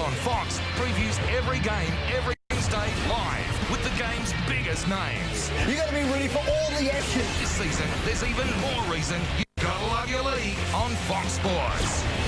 on Fox previews every game every Wednesday live with the game's biggest names. You got to be ready for all the action. This season, there's even more reason you've got to love your league on Fox Sports.